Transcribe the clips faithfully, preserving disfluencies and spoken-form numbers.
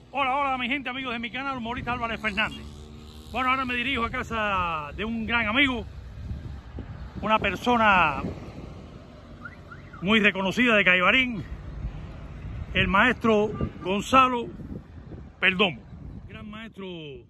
Hola, hola mi gente, amigos de mi canal, humorista Álvarez Fernández. Bueno, ahora me dirijo a casa de un gran amigo, una persona muy reconocida de Caibarín, el maestro Gonzalo Perdomo, gran maestro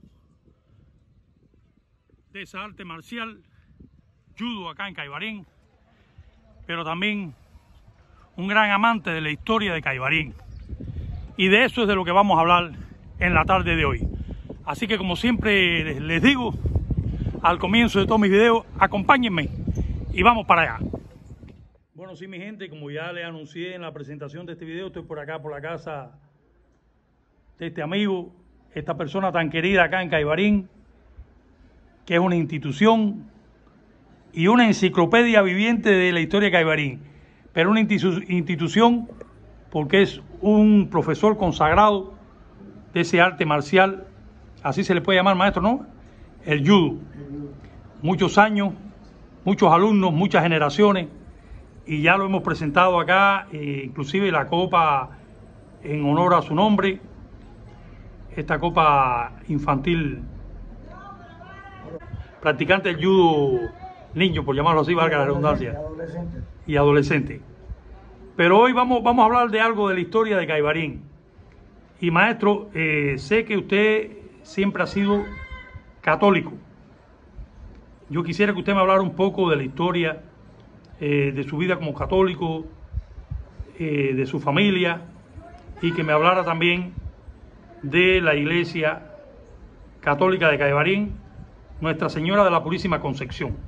de esa arte marcial, judo acá en Caibarín, pero también un gran amante de la historia de Caibarín. Y de eso es de lo que vamos a hablar en la tarde de hoy. Así que, como siempre les digo al comienzo de todos mis videos, acompáñenme y vamos para allá. Bueno, sí, mi gente, como ya les anuncié en la presentación de este video, estoy por acá, por la casa de este amigo, esta persona tan querida acá en Caibarín, que es una institución y una enciclopedia viviente de la historia de Caibarín, pero una institución porque es un profesor consagrado de ese arte marcial, así se le puede llamar, maestro, ¿no? El judo. Muchos años, muchos alumnos, muchas generaciones, y ya lo hemos presentado acá, eh, inclusive la copa en honor a su nombre, esta copa infantil, practicante del judo niño, por llamarlo así, valga la redundancia, adolescente. y adolescente. Pero hoy vamos, vamos a hablar de algo de la historia de Caibarín. Y maestro, eh, sé que usted siempre ha sido católico. Yo quisiera que usted me hablara un poco de la historia, eh, de su vida como católico, eh, de su familia, y que me hablara también de la iglesia católica de Caibarín, Nuestra Señora de la Purísima Concepción.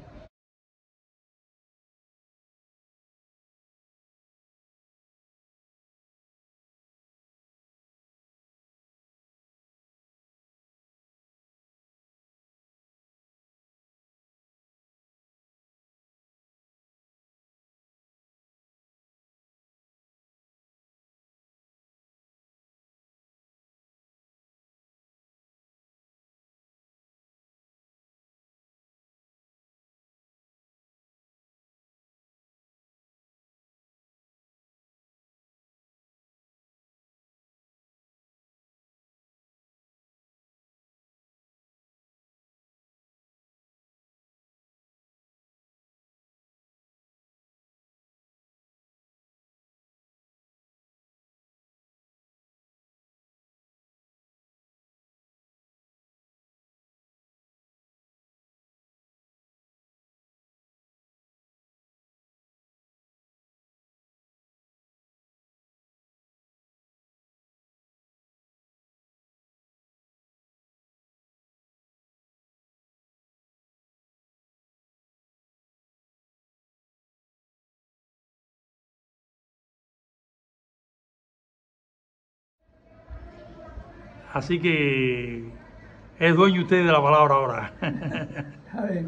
Así que es dueño usted de la palabra ahora. A ver,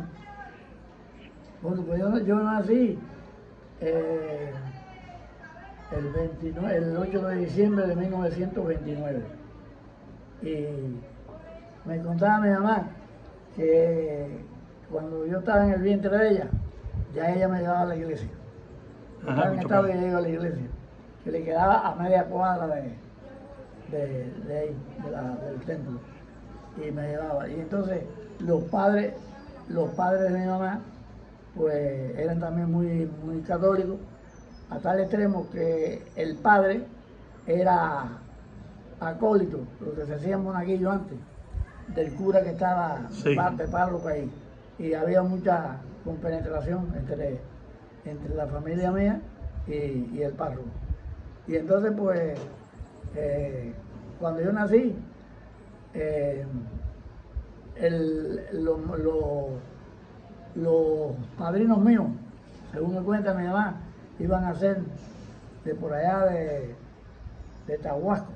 bueno, pues yo, yo nací eh, el, veintinueve, el ocho de diciembre de mil novecientos veintinueve. Y me contaba mi mamá que cuando yo estaba en el vientre de ella, ya ella me llevaba a la iglesia. Yo Ajá, estaba en estado y iba a la iglesia, que le quedaba a media cuadra de, de, de ahí, de la, del templo. Y me llevaba. Y entonces los padres, los padres de mi mamá, pues eran también muy, muy católicos, a tal extremo que el padre era acólito, lo que se hacía en Monaguillo antes, del cura que estaba Sí. de párroco ahí. Y había mucha compenetración entre, entre la familia mía y, y el párroco. Y entonces, pues, eh, cuando yo nací, eh, el, lo, lo, los padrinos míos, según me cuenta mi mamá, iban a ser de por allá de, de Tahuasco,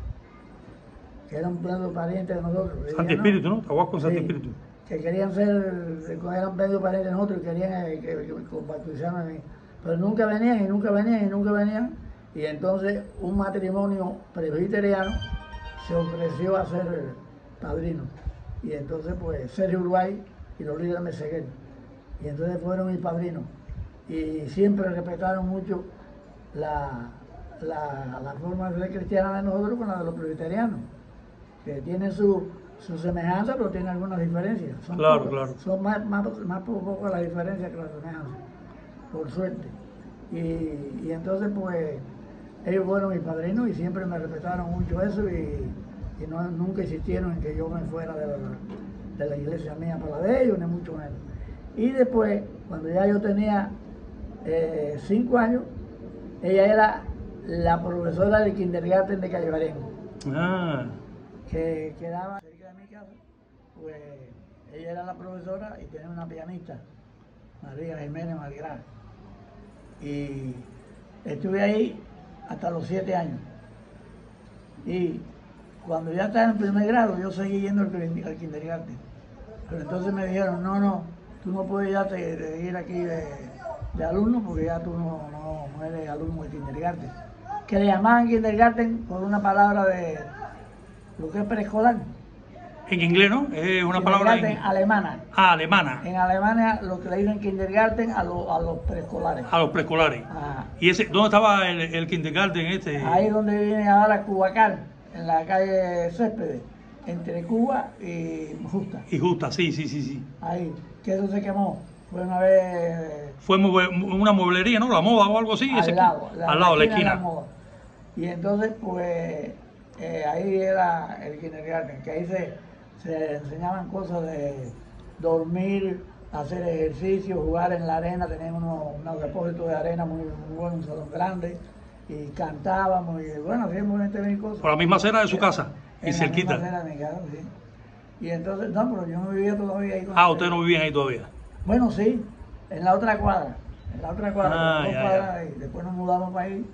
que eran medio parientes de nosotros. Santi Espíritu, ¿no? Tahuasco con Santi Sí, Espíritu. que querían ser, eran medio parientes de nosotros y querían eh, que, que, que bautizarme a mí. Pero nunca venían y nunca venían y nunca venían. Y entonces un matrimonio presbiteriano se ofreció a ser padrino. Y entonces pues Sergio Uruguay y los líderes Meseguer. Y entonces fueron mis padrinos. Y siempre respetaron mucho la, la, la forma de ser cristiana de nosotros con la de los presbiterianos. que tienen su, su semejanza, pero tienen algunas diferencias. Son Claro, pocas, claro. Son más, más, más pocas las diferencias que las semejanzas, por suerte. Y, y entonces, pues, ellos fueron mis padrinos y siempre me respetaron mucho eso y, y no, nunca insistieron en que yo me fuera de la, de la iglesia mía para la de ellos, ni mucho menos. Y después, cuando ya yo tenía eh, cinco años, ella era la profesora del kindergarten de Caibarén, Ah, que quedaba cerca de mi casa. Pues ella era la profesora y tenía una pianista, María Jiménez Malgrán. Y estuve ahí hasta los siete años. Y cuando ya estaba en primer grado, yo seguí yendo al, al kindergarten. Pero entonces me dijeron, no, no, tú no puedes ya te, te ir aquí de, de alumno porque ya tú no, no, no eres alumno de kindergarten. Que le llamaban kindergarten por una palabra de lo que es preescolar. en inglés, ¿no? Es una palabra en... alemana. Ah, alemana. En Alemania lo que le dicen kindergarten a, lo, a los preescolares. A los preescolares. Ajá. ¿Y ese, dónde estaba el, el kindergarten este? Ahí donde viene ahora Cubacal, en la calle Céspedes, entre Cuba y Justa. Y Justa, sí, sí, sí, sí. Ahí, que eso se quemó. Fue una vez... Fue mue- una mueblería, ¿no? La Moda o algo así. Al ese lado, la, al lado de la esquina. de Moda. Y entonces, pues, eh, ahí era el kindergarten, que ahí se, se enseñaban cosas de dormir, hacer ejercicio, jugar en la arena. Teníamos unos, unos depósitos de arena muy, muy buenos, un salón grande, y cantábamos, y bueno, hacíamos veinte mil cosas. Por la misma acera de su casa. En Y la cerquita. misma acera de mi casa, sí. Y entonces, no, pero yo no vivía todavía ahí. Con Ah, ustedes. ustedes no vivían ahí todavía. Bueno, sí, en la otra cuadra, en la otra cuadra, Ah, dos ya, cuadras, y después nos mudamos para ahí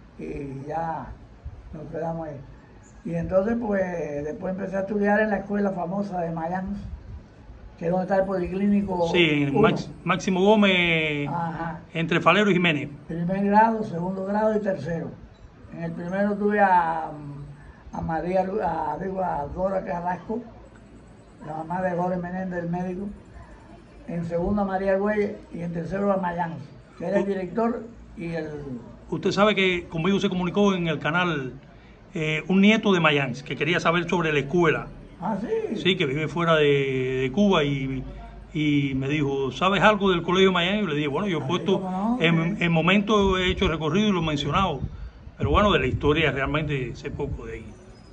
y ya nos quedamos ahí. Y entonces, pues, después empecé a estudiar en la escuela famosa de Mayans, que es donde está el Policlínico. Sí, en uno. Max- Máximo Gómez, Ajá, entre Falero y Jiménez. primer grado, segundo grado y tercero. En el primero tuve a, a María, Lu- a, digo, a Dora Carrasco, la mamá de Jorge Menéndez, el médico. En segundo a María Güey y en tercero a Mayans, que era el director y el... Usted sabe que conmigo se comunicó en el canal eh, un nieto de Mayans que quería saber sobre la escuela. Ah, sí. Sí, que vive fuera de, de Cuba y, y me dijo, ¿sabes algo del colegio Mayans? Y le dije, bueno, yo he Ay, puesto, cómo no, en, sí. en momento he hecho recorrido y lo he mencionado. Pero bueno, de la historia realmente sé poco de ahí.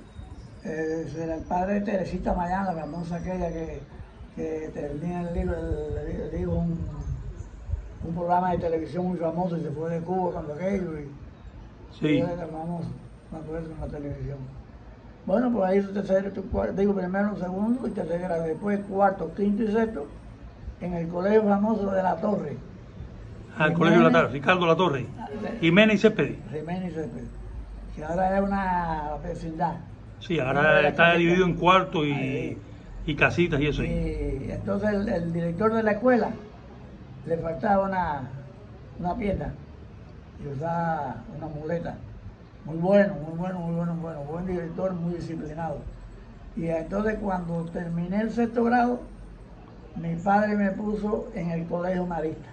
Eh, era el padre de Teresita Mayán, la famosa aquella que, que tenía el libro, el, el- el hijo un, un programa de televisión muy famoso y se fue de Cuba cuando aquello. Y, Sí. y era famoso cuando eso en la televisión. Bueno, pues ahí hizo tercero, tu cuarto, digo primero, segundo y tercer grado, después cuarto, quinto y sexto en el colegio famoso de La Torre. Al colegio de la Torre, Ricardo La Torre. Jiménez y Céspedes. Jiménez Céspedes, que ahora es una vecindad. Sí, ahora está dividido en cuartos y, y casitas y eso ahí. Y entonces el, el director de la escuela le faltaba una, una pierna y usaba una muleta. Muy bueno, muy bueno, muy bueno, muy bueno. Buen director, muy disciplinado. Y entonces cuando terminé el sexto grado, mi padre me puso en el colegio marista.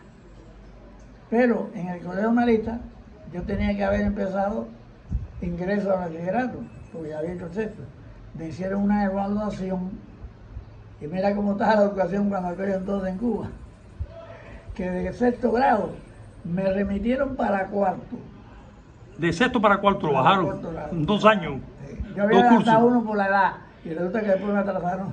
Pero en el colegio marista yo tenía que haber empezado ingreso a bachillerato, porque ya había hecho el sexto. Me hicieron una evaluación y mira cómo estaba la educación cuando aquello entonces en Cuba, que de sexto grado me remitieron para cuarto. De sexto para cuarto lo Para bajaron. cuarto grado. Dos años. Sí. Yo había Dos adelantado cursos. uno por la edad y resulta que después me atrasaron.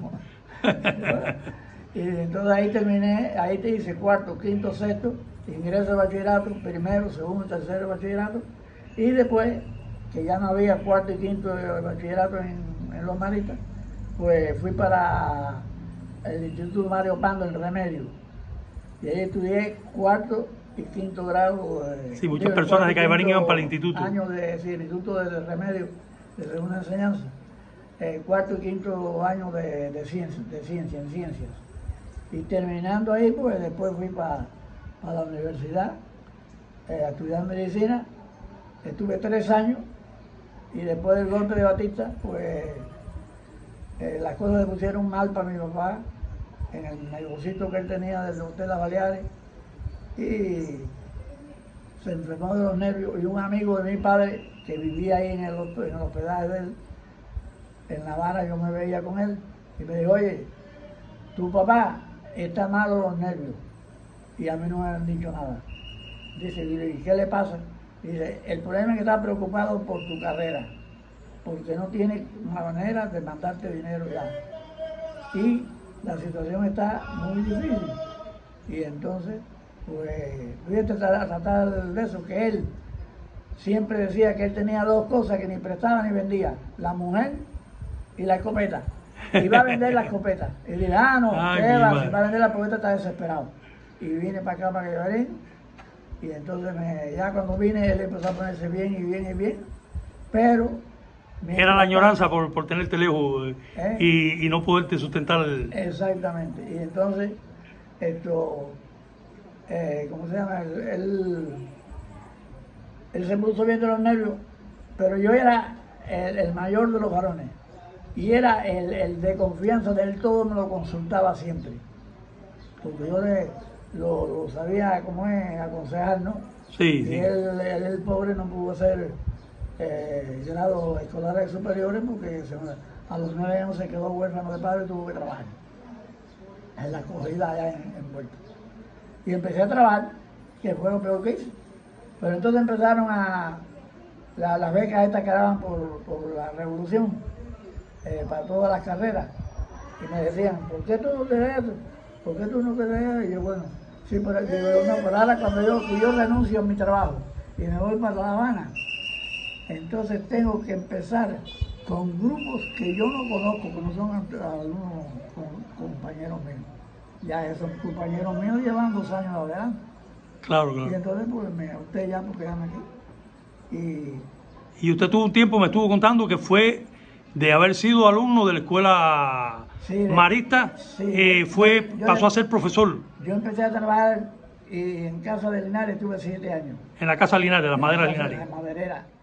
Y entonces ahí terminé, ahí te hice cuarto, quinto, sexto, ingreso de bachillerato, primero, segundo, tercero de bachillerato, y después, que ya no había cuarto y quinto de bachillerato en, en Los Maristas, pues fui para el Instituto Mario Pando en Remedio. Y ahí estudié cuarto y quinto grado. Eh, Sí, muchas digo, personas cuarto de y Caibarín quinto iban para el instituto. Año de, sí, el Instituto de Remedio, de Segunda Enseñanza. Eh, cuarto y quinto año de, de ciencia, de ciencia, en ciencias. Y terminando ahí, pues después fui para la universidad eh, a estudiar medicina. Estuve tres años y después del golpe de Batista, pues eh, las cosas se pusieron mal para mi papá en el negocito que él tenía del Hotel Las Baleares y se enfermó de los nervios y un amigo de mi padre que vivía ahí en el, en el hospedaje de él en La Habana yo me veía con él y me dijo, oye, tu papá está malo los nervios. Y a mí no me han dicho nada. Dice, ¿y qué le pasa? Dice, el problema es que está preocupado por tu carrera, porque no tiene manera de mandarte dinero ya. Y la situación está muy difícil. Y entonces, pues, voy a tratar, tratar de eso, que él siempre decía que él tenía dos cosas que ni prestaba ni vendía, la mujer y la escopeta. Y va a vender la escopeta. Y dije, ah, no, Ay, ¿qué va? madre. Si va a vender la escopeta está desesperado. Y vine para acá, para Caibarín, y entonces me, ya cuando vine él empezó a ponerse bien y bien y bien, pero... Era la añoranza por, por tenerte lejos ¿Eh? y, y no poderte sustentar el... Exactamente, y entonces, esto, eh, ¿cómo se llama? Él, él, él se puso bien de los nervios, pero yo era el, el mayor de los varones, y era el, el de confianza de él, todo me lo consultaba siempre, porque yo le, lo, lo sabía cómo es aconsejar, ¿no? Sí, y sí. él, él, el pobre no pudo hacer eh, grados escolares superiores porque se, a los nueve años se quedó huérfano de padre y tuvo que trabajar en la acogida allá en, en Puerto. Y empecé a trabajar, que fue lo peor que hice. Pero entonces empezaron a, la, las becas estas que daban por, por la revolución, eh, para todas las carreras. Y me decían, ¿por qué tú no te das eso? ¿Por qué tú no te das eso? Y yo, bueno, sí, pero, digo, no, pero ahora cuando yo, yo renuncio a mi trabajo y me voy para La Habana, entonces tengo que empezar con grupos que yo no conozco, que no son algunos compañeros míos. Ya esos compañeros míos llevan dos años adelante. Claro, Y claro. entonces pues me usted ya porque ya me aquí. Y Y usted tuvo un tiempo, me estuvo contando, que fue de haber sido alumno de la escuela Sí, de- marista, sí, eh, fue, yo- yo pasó de- a ser profesor yo empecé a trabajar y en Casa de Linares tuve siete años. en la Casa Linares, las maderas En la casa Linares. de la maderera.